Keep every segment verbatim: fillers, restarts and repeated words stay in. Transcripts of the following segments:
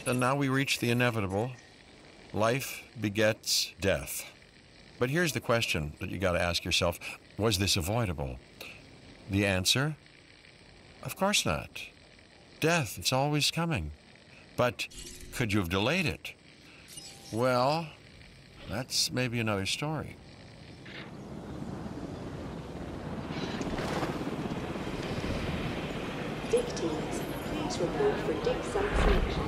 and now we reach the inevitable. Life begets death. But here's the question that you got to ask yourself. Was this avoidable? The answer? Of course not. Death, it's always coming. But could you have delayed it? Well, that's maybe another story. Dig teams, please report for dig site selection.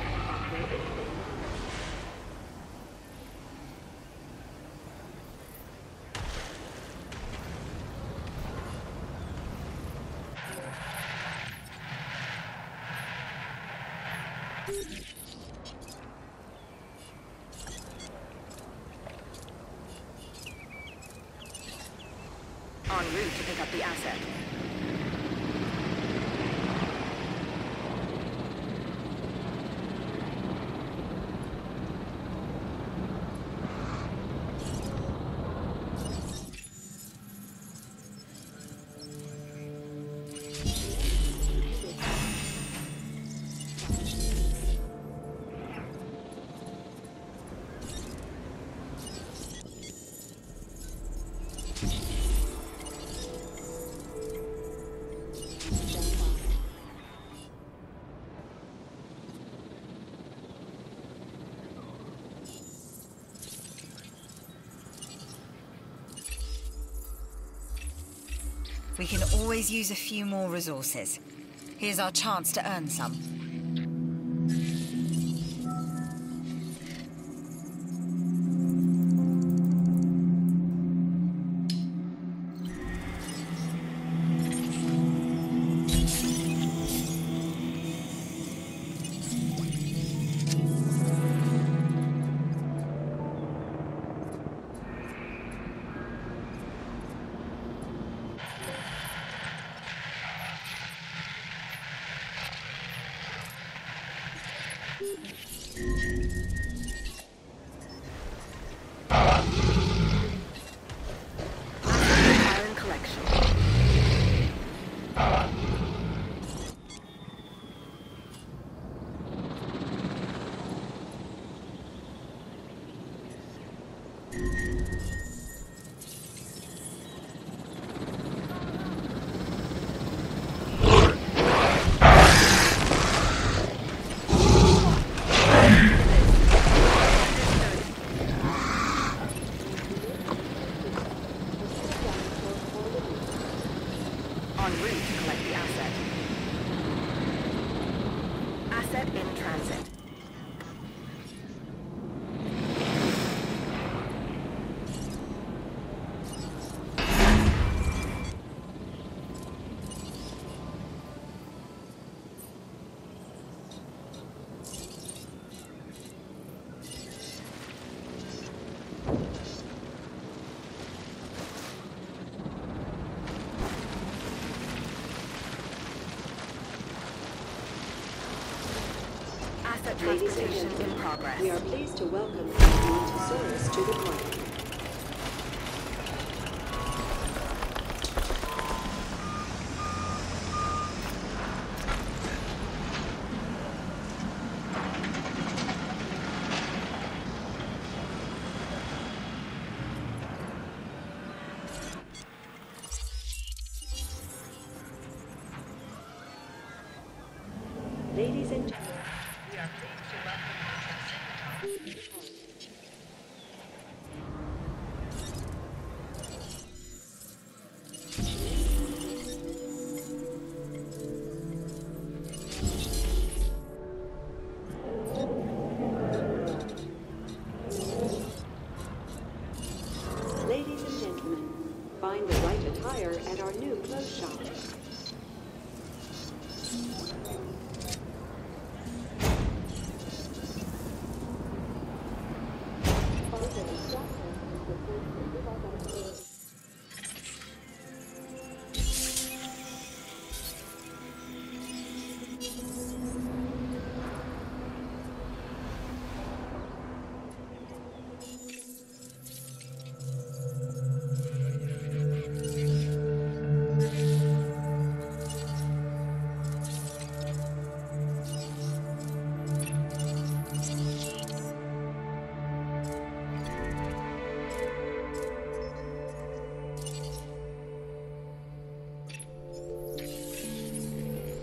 En route to pick up the asset. We can always use a few more resources. Here's our chance to earn some. Iron collection. En route to collect the asset. Asset in transit. Asset Ladies and transportation in gentlemen, progress. we are pleased to welcome Antosaurus to the party. Ladies and gentlemen, we are pleased to welcome Antosaurus to the party. Ladies and gentlemen, find the right attire at our new clothes shop.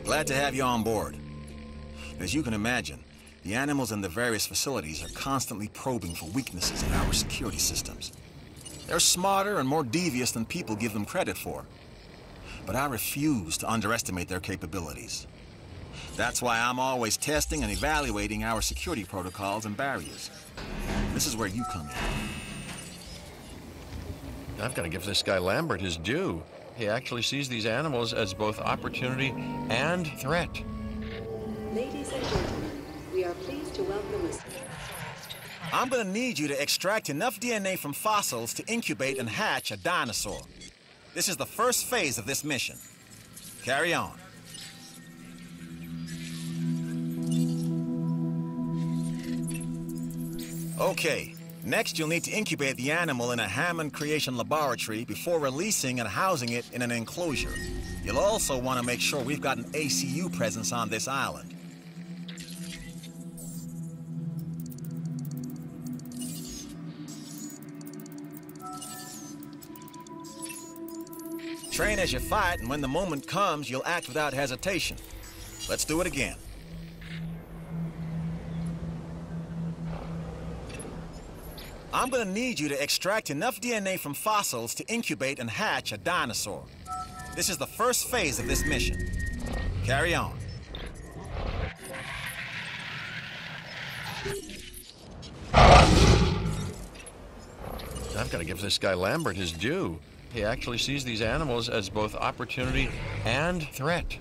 Glad to have you on board. As you can imagine, the animals in the various facilities are constantly probing for weaknesses in our security systems. They're smarter and more devious than people give them credit for. But I refuse to underestimate their capabilities. That's why I'm always testing and evaluating our security protocols and barriers. This is where you come in. I've got to give this guy Lambert his due. He actually sees these animals as both opportunity and threat. Ladies and gentlemen, we are pleased to welcome us. I'm gonna need you to extract enough D N A from fossils to incubate and hatch a dinosaur. This is the first phase of this mission. Carry on. Okay, next you'll need to incubate the animal in a Hammond Creation Laboratory before releasing and housing it in an enclosure. You'll also want to make sure we've got an A C U presence on this island. Train as you fight, and when the moment comes, you'll act without hesitation. Let's do it again. I'm gonna need you to extract enough D N A from fossils to incubate and hatch a dinosaur. This is the first phase of this mission. Carry on. I've got to give this guy Lambert his due. He actually sees these animals as both opportunity and threat.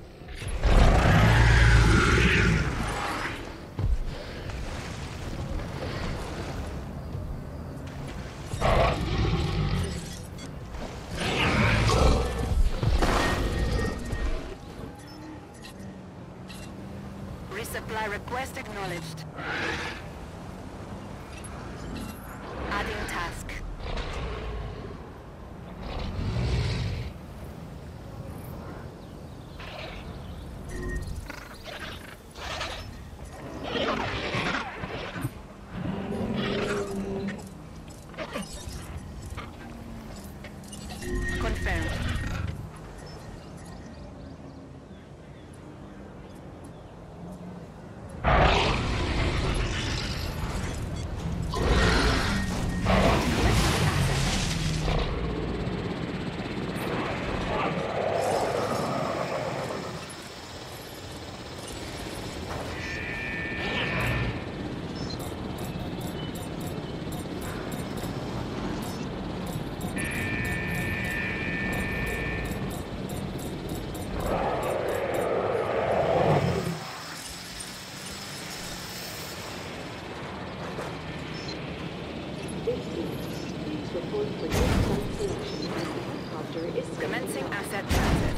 Resupply request acknowledged. Adding task. Confirmed. Please report for this site selection as the helicopter is Commencing asset transit.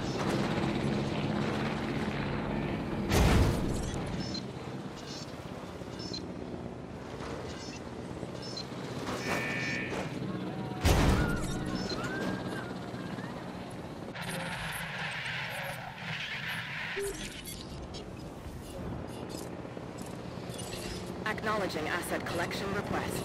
Acknowledging asset collection request.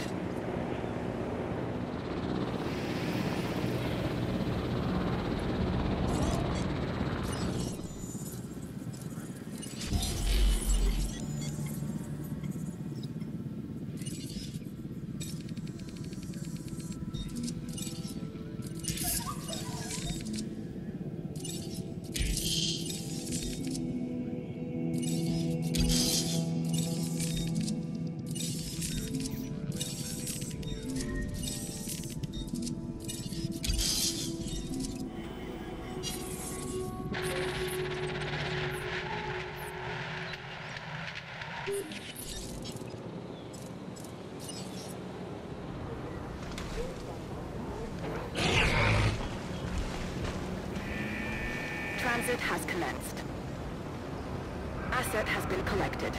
Transit has commenced. Asset has been collected.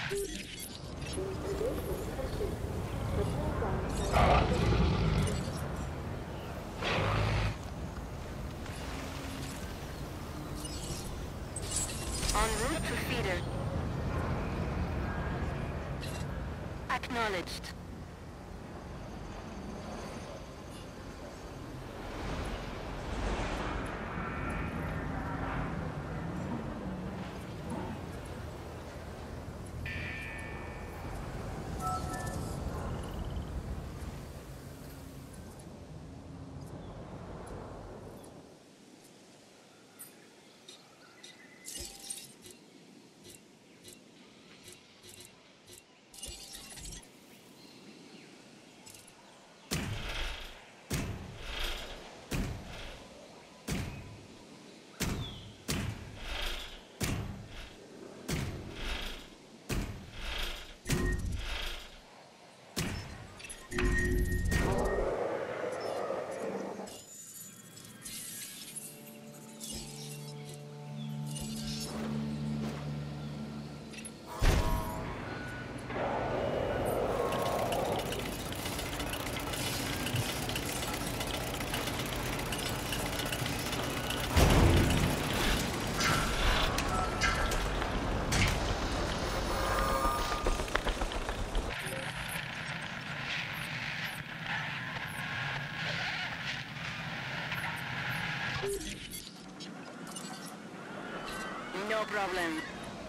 En route to feeder. Acknowledged. No problem.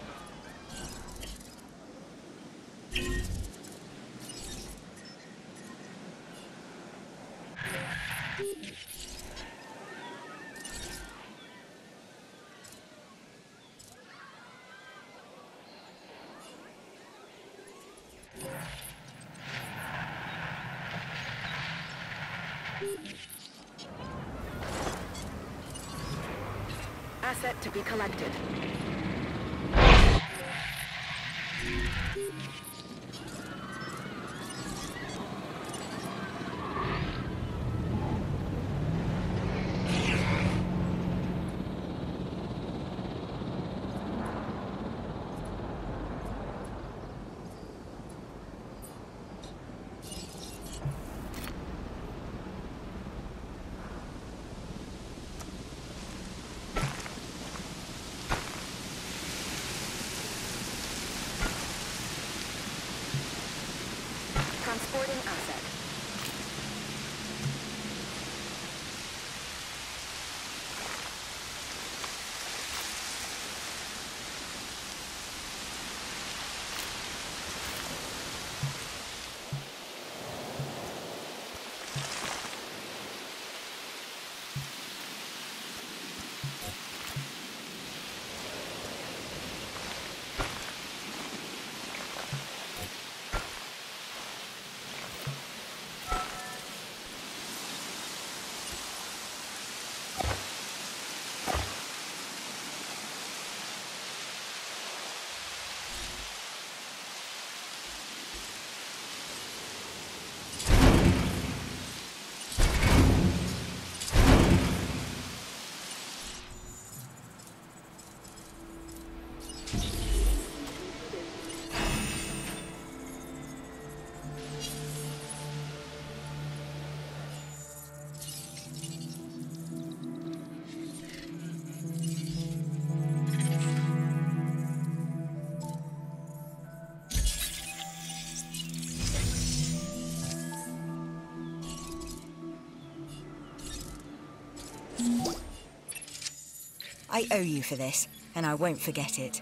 Asset to be collected. Transporting asset. I owe you for this, and I won't forget it.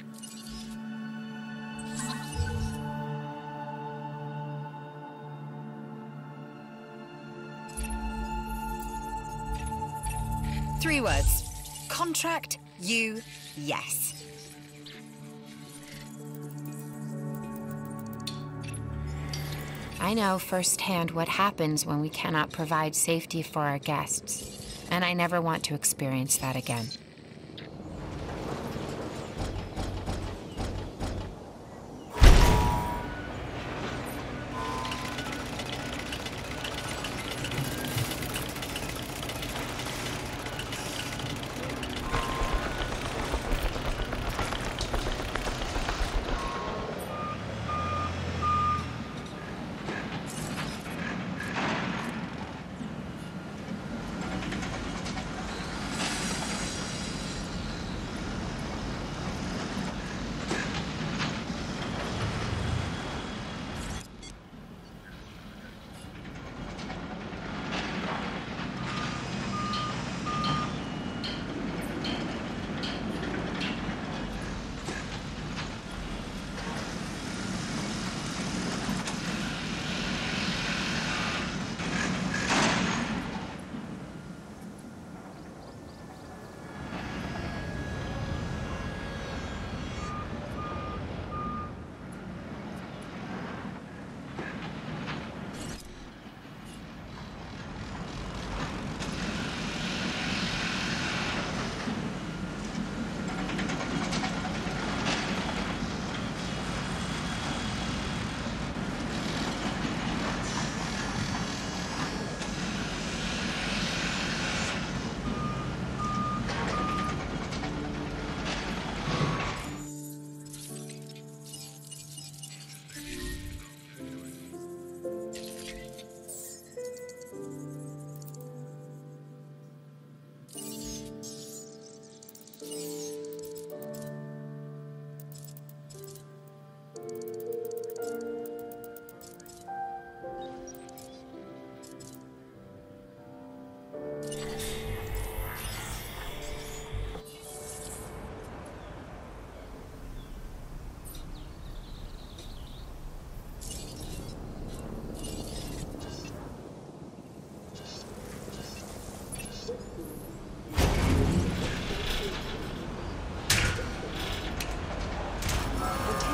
Three words. Contract, you, yes. I know firsthand what happens when we cannot provide safety for our guests, and I never want to experience that again.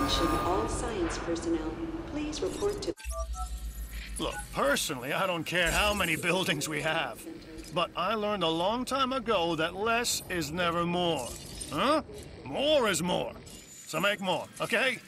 Attention all science personnel. Please report to... Look, personally, I don't care how many buildings we have. But I learned a long time ago that less is never more. Huh? More is more. So make more, okay?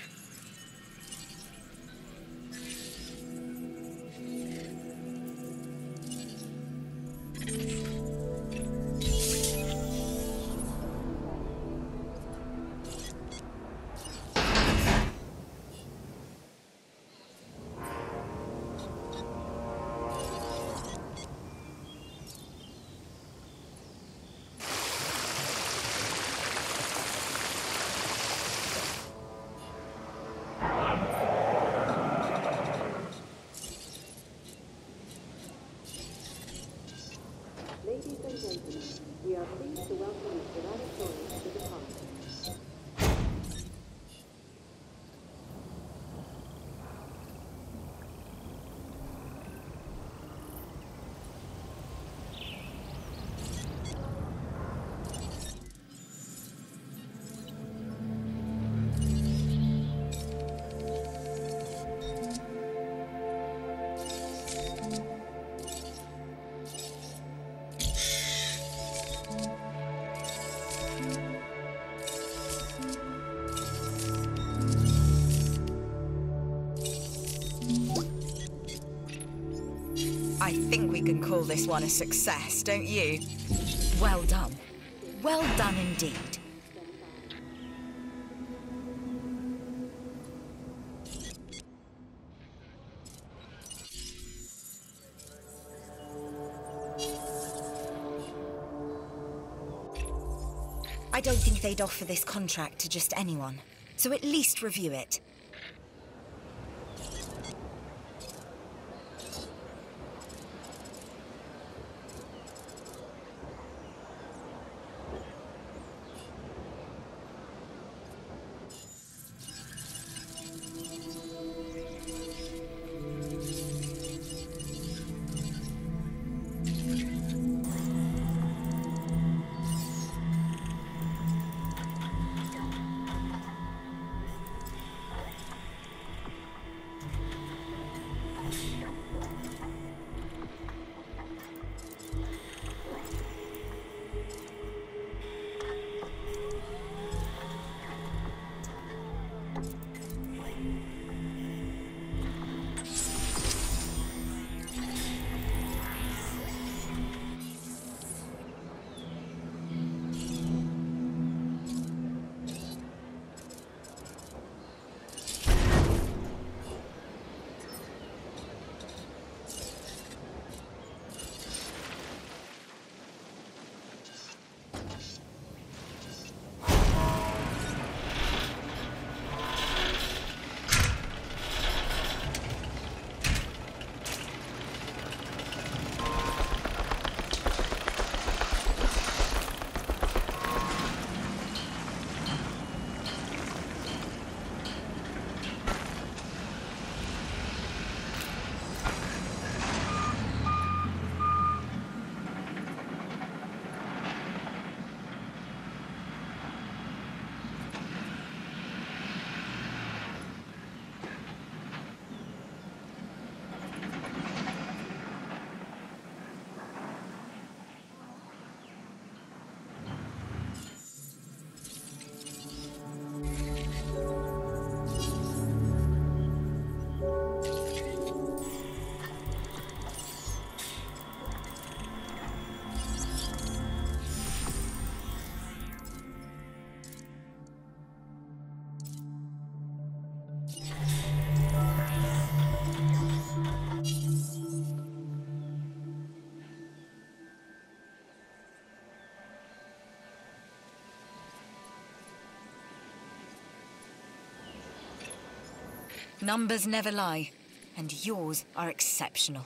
Ladies and gentlemen, we are pleased to welcome Mister Raditore to the conference. I think we can call this one a success, don't you? Well done. Well done indeed. I don't think they'd offer this contract to just anyone, so at least review it. Numbers never lie, and yours are exceptional.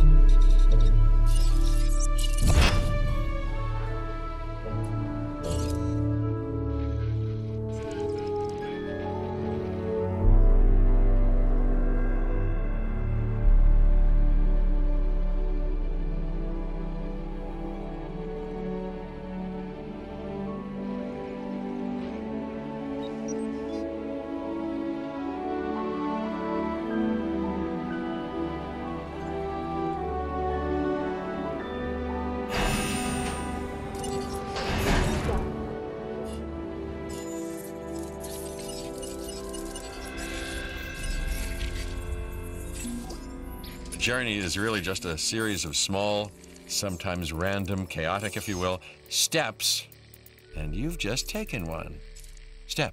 The journey is really just a series of small, sometimes random, chaotic, if you will, steps, and you've just taken one. Step.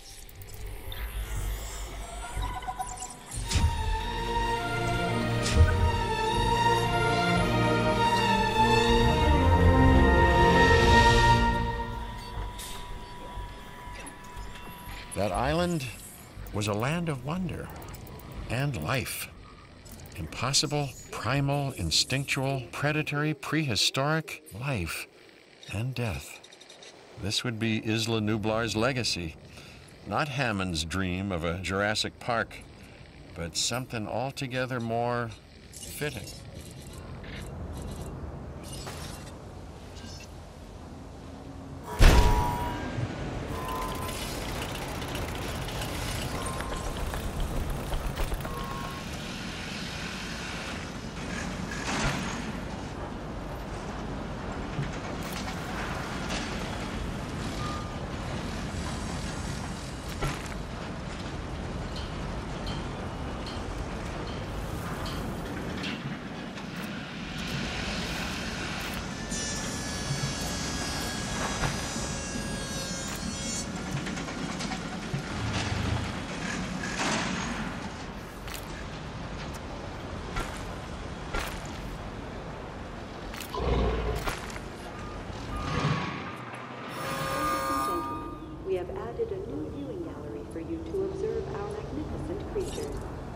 That island was a land of wonder and life. Impossible, primal, instinctual, predatory, prehistoric life and death. This would be Isla Nublar's legacy. Not Hammond's dream of a Jurassic Park, but something altogether more fitting. We have added a new viewing gallery for you to observe our magnificent creatures.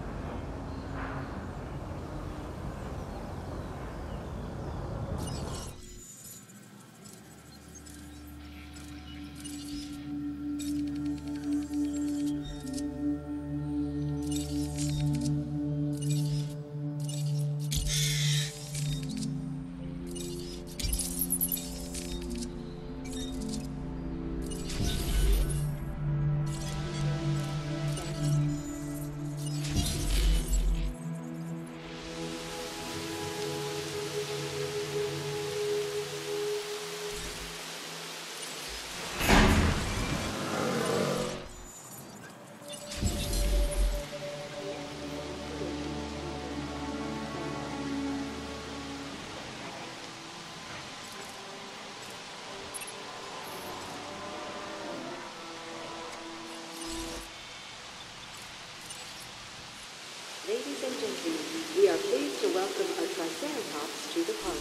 Ladies and gentlemen, we are pleased to welcome a Triceratops to the park.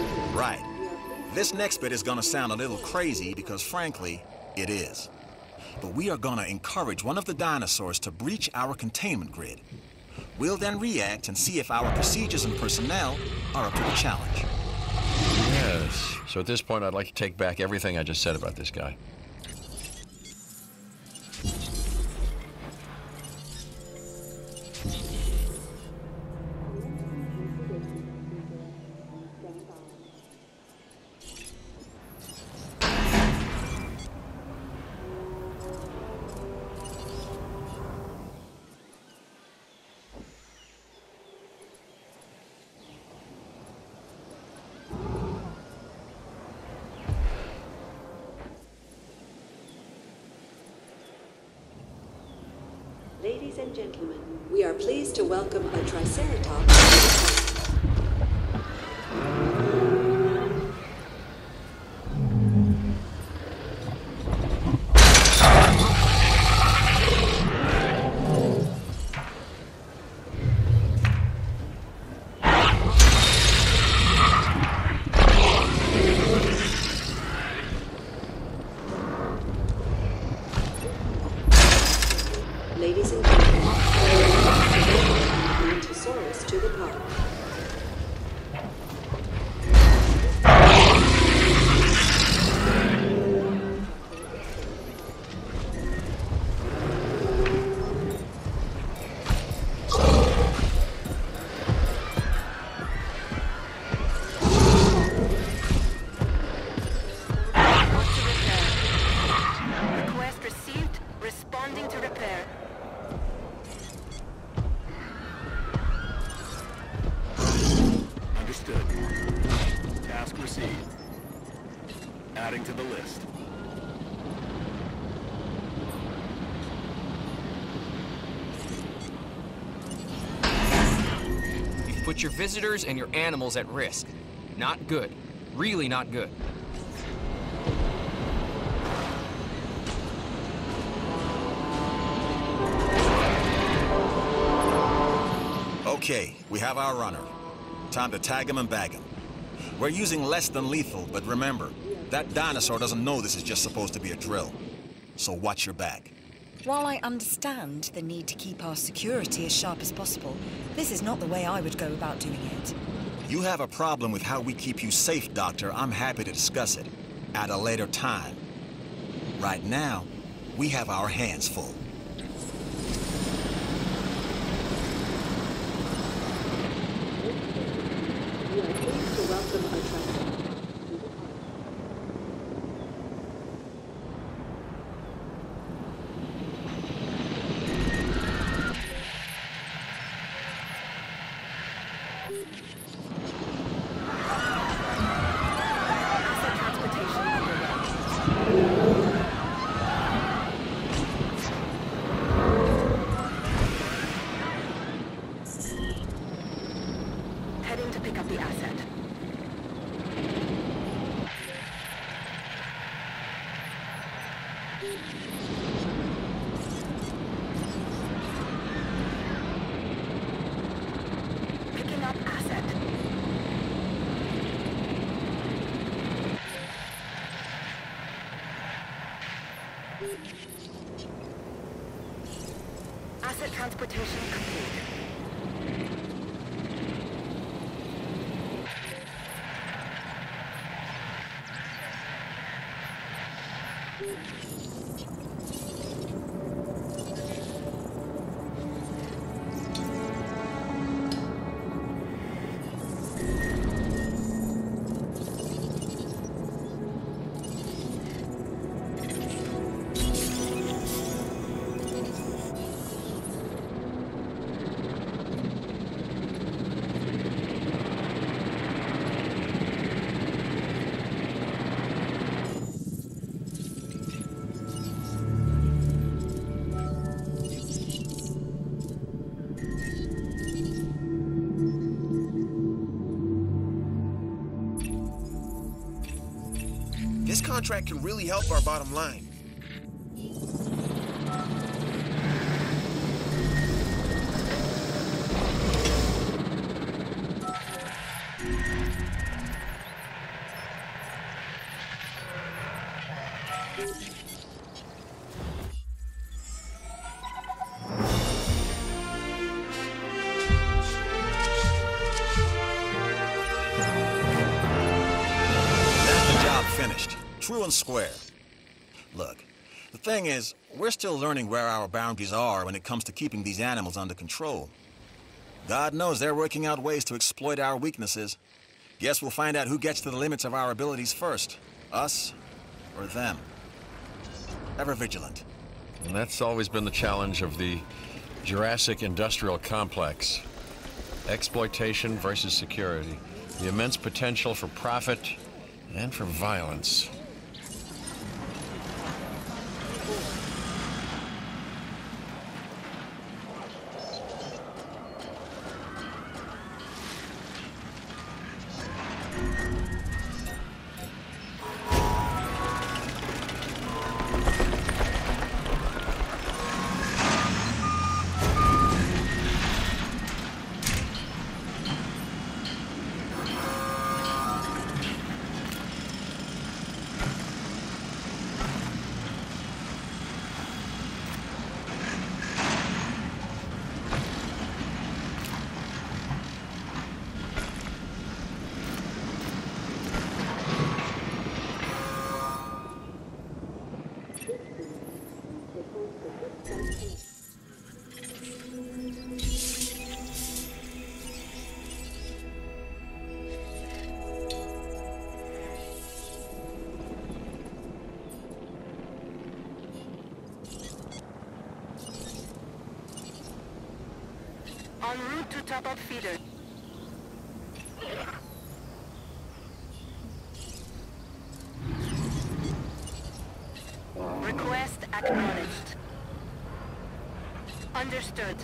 Right. This next bit is gonna sound a little crazy because, frankly, it is. but we are gonna encourage one of the dinosaurs to breach our containment grid. We'll then react and see if our procedures and personnel are up to the challenge. Yes. So at this point, I'd like to take back everything I just said about this guy. Ladies and gentlemen, we are pleased to welcome a Triceratops. Ladies and gentlemen, Brontosaurus to the park. Request received. Responding to repair. Understood. Task received. Adding to the list. You've put your visitors and your animals at risk. Not good. Really not good. Okay, we have our runner. Time to tag him and bag him. We're using less than lethal, but remember, that dinosaur doesn't know this is just supposed to be a drill. So watch your back. While I understand the need to keep our security as sharp as possible, this is not the way I would go about doing it. You have a problem with how we keep you safe, Doctor. I'm happy to discuss it at a later time. Right now, we have our hands full. We are pleased to welcome a Triceratops. Asset transportation underway. Heading to pick up the asset. Picking up asset. Asset transportation complete. This contract can really help our bottom line. true and square. Look, the thing is, we're still learning where our boundaries are when it comes to keeping these animals under control. God knows they're working out ways to exploit our weaknesses. Guess we'll find out who gets to the limits of our abilities first. Us or them. Ever vigilant. And that's always been the challenge of the Jurassic industrial complex. Exploitation versus security. The immense potential for profit and for violence. En route to top-up feeder. Request acknowledged. Understood.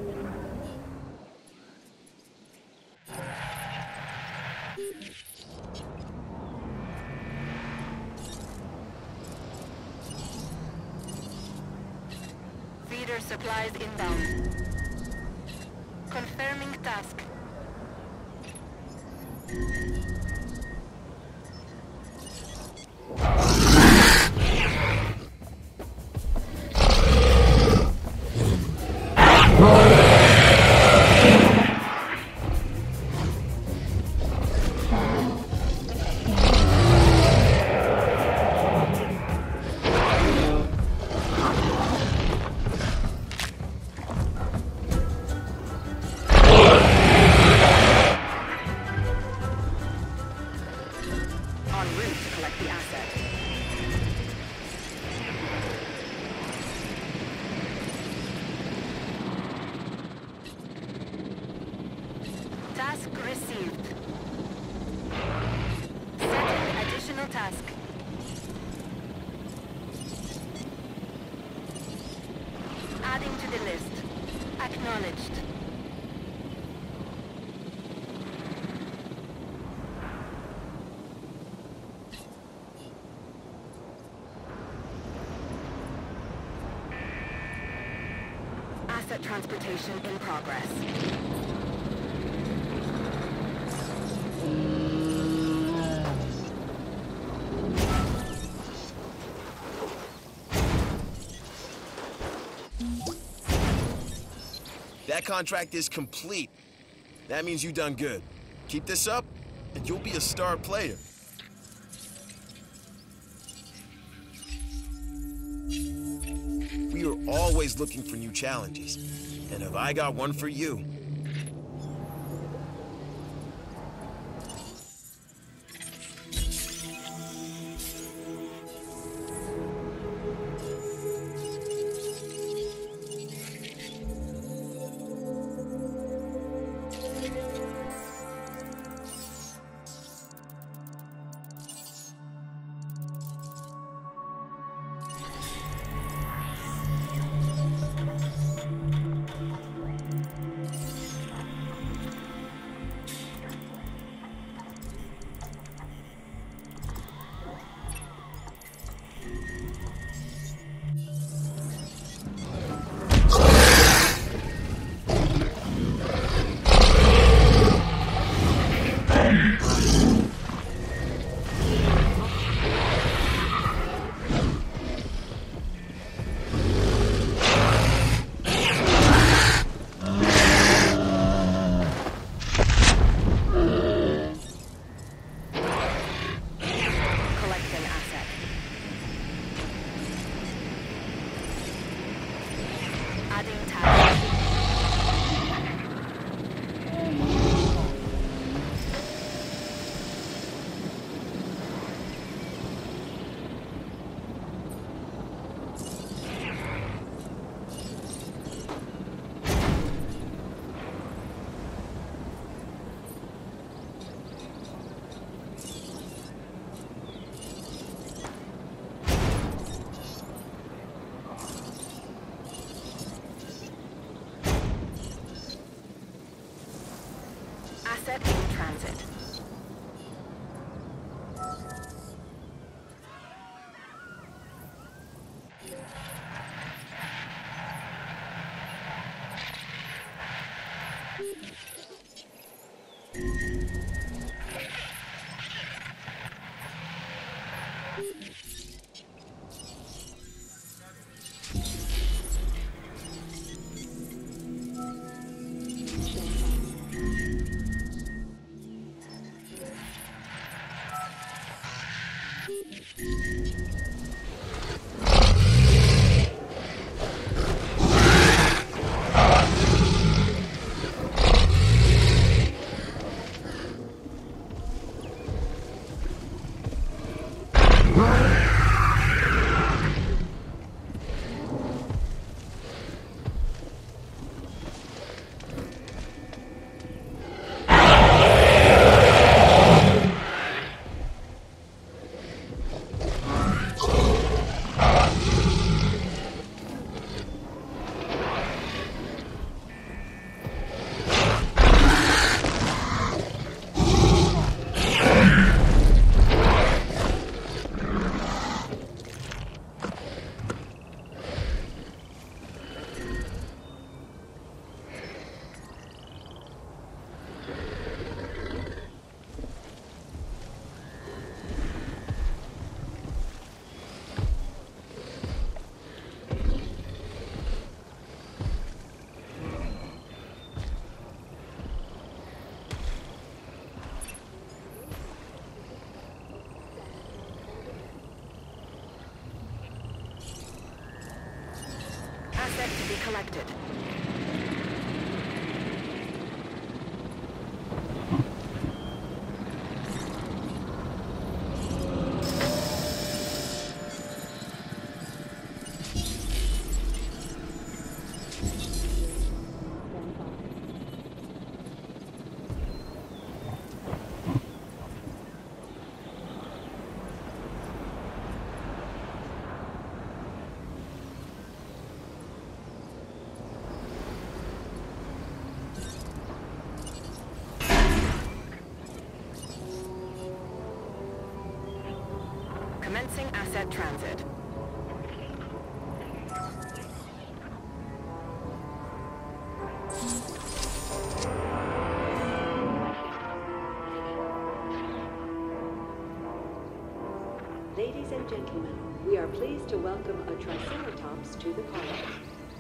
Feeder supplies inbound. Confirming task. Task received. Setting additional task. Adding to the list. Acknowledged. Asset transportation in progress. That contract is complete. That means you done good. Keep this up, and you'll be a star player. We are always looking for new challenges. And have I got one for you? Adding task. Asset in transit. Asset to be collected. Commencing asset transit. Ladies and gentlemen, we are pleased to welcome a Triceratops to the colony.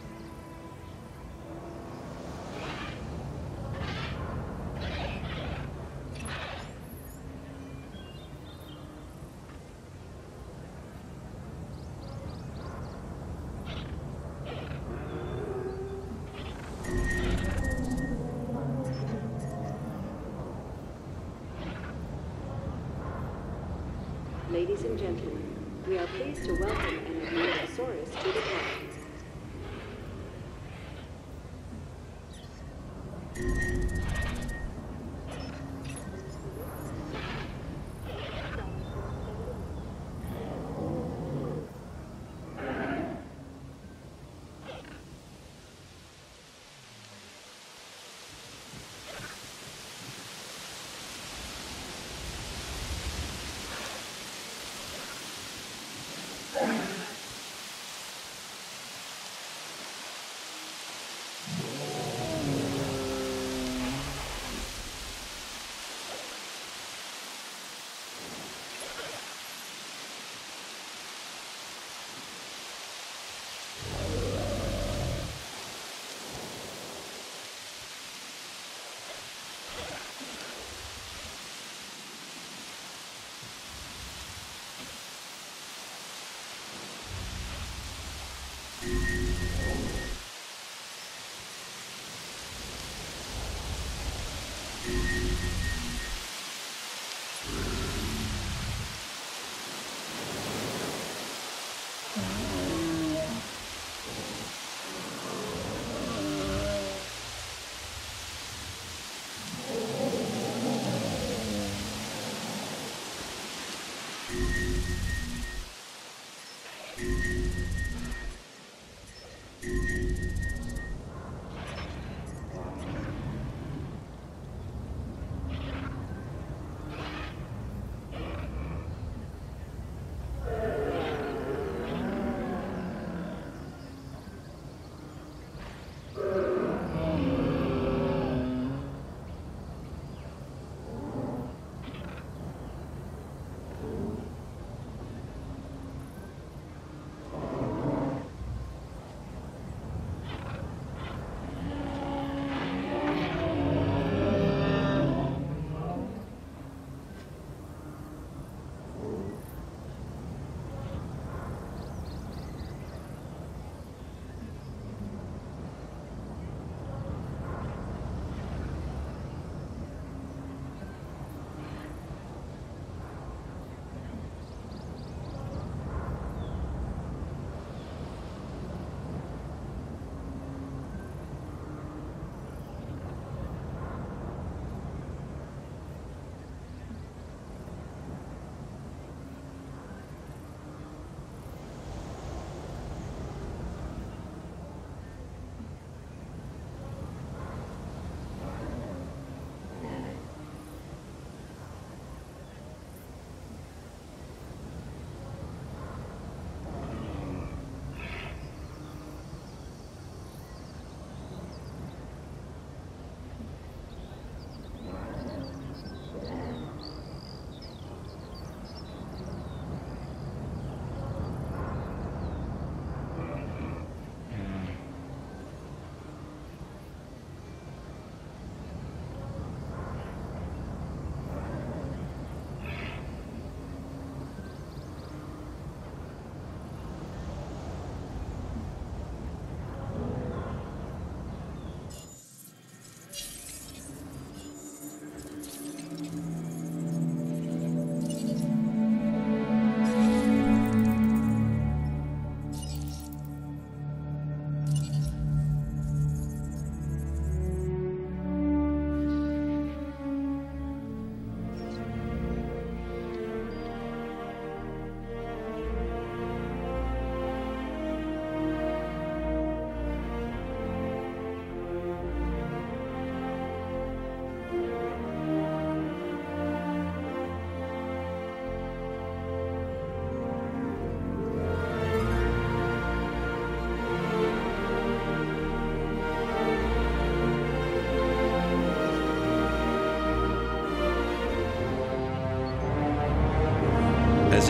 Ladies and gentlemen, we are pleased to welcome an Admirasaurus to the colony.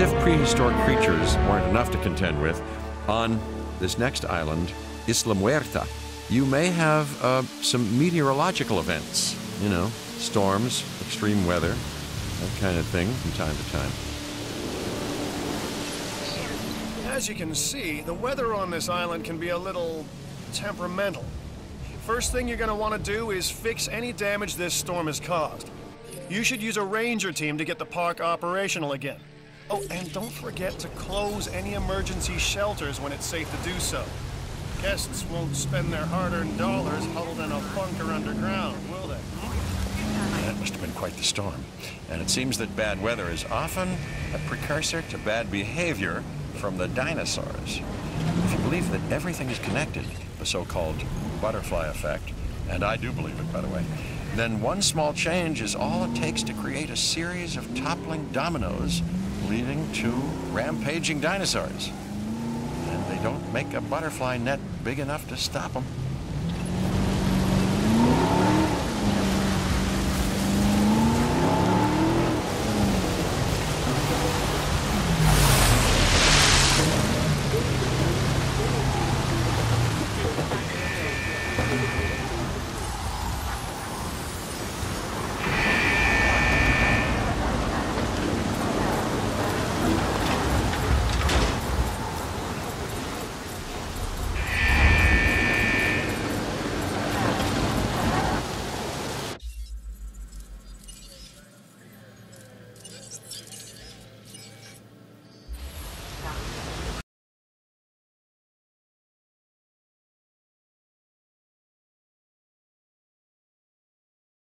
if prehistoric creatures weren't enough to contend with, on this next island, Isla Muerta, you may have uh, some meteorological events, you know, storms, extreme weather, that kind of thing from time to time. As you can see, the weather on this island can be a little temperamental. First thing you're going to want to do is fix any damage this storm has caused. You should use a ranger team to get the park operational again. Oh, and don't forget to close any emergency shelters when it's safe to do so. Guests won't spend their hard-earned dollars huddled in a bunker underground, will they? That must have been quite the storm. And it seems that bad weather is often a precursor to bad behavior from the dinosaurs. If you believe that everything is connected, the so-called butterfly effect, and I do believe it, by the way, then one small change is all it takes to create a series of toppling dominoes leading to rampaging dinosaurs. And they don't make a butterfly net big enough to stop them.